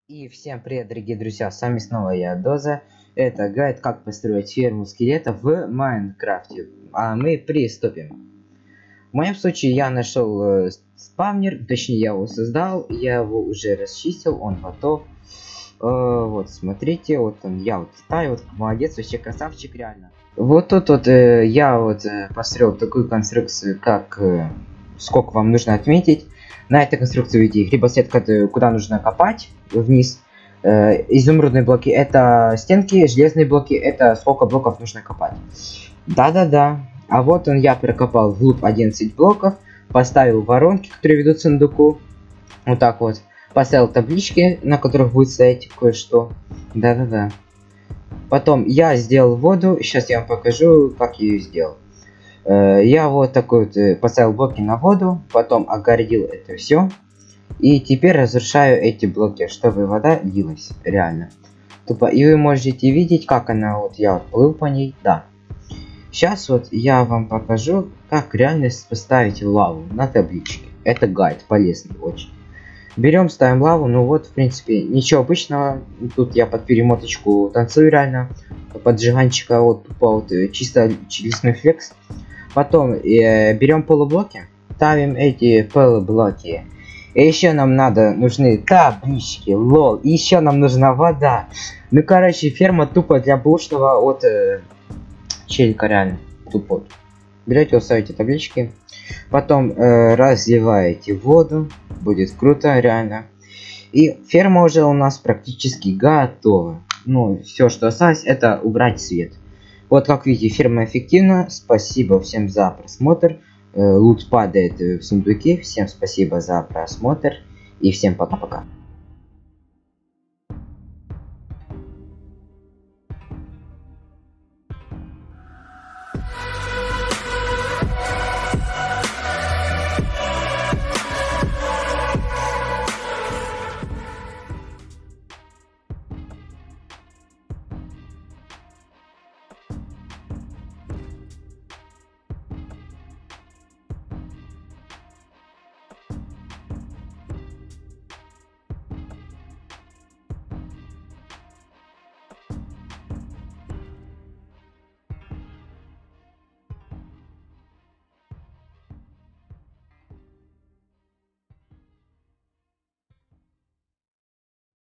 И всем привет, дорогие друзья, с вами снова я, Доза. Это гайд, как построить ферму скелетов в Майнкрафте. А мы приступим. В моем случае я нашел спавнер, точнее я его создал, я его уже расчистил, он готов. Вот, смотрите, вот он, я вот ставил, вот, молодец, вообще красавчик, реально. Вот тут вот я вот построил такую конструкцию, как сколько вам нужно отметить. На этой конструкции видите хлебосетка, куда нужно копать вниз. Изумрудные блоки это стенки, железные блоки это сколько блоков нужно копать. Да-да-да. А вот он, я прокопал вглубь 11 блоков, поставил воронки, которые ведут к сундуку. Вот так вот. Поставил таблички, на которых будет стоять кое-что. Да-да-да. Потом я сделал воду. Сейчас я вам покажу, как я ее сделал. Я вот такой вот поставил блоки на воду, потом огородил это все. И теперь разрушаю эти блоки, чтобы вода лилась, реально. Тупо. И вы можете видеть, как она, вот я вот плыл по ней, да. Сейчас вот я вам покажу, как реально поставить лаву на табличке. Это гайд, полезный очень. Берем, ставим лаву, ну вот, в принципе, ничего обычного. Тут я под перемоточку танцую реально. Под джиганчика, вот, тупо вот, чисто честный флекс. Потом берем полублоки, ставим эти полублоки. И еще нам нужны таблички, лол. И еще нам нужна вода. Ну, короче, ферма тупо для бушного от челика, реально. Тупо. Берете, вот ставите таблички. Потом разливаете воду. Будет круто, реально. И ферма уже у нас практически готова. Ну, все, что осталось, это убрать свет. Вот как видите, ферма эффективна. Спасибо всем за просмотр. Лут падает в сундуке. Всем спасибо за просмотр. И всем пока-пока.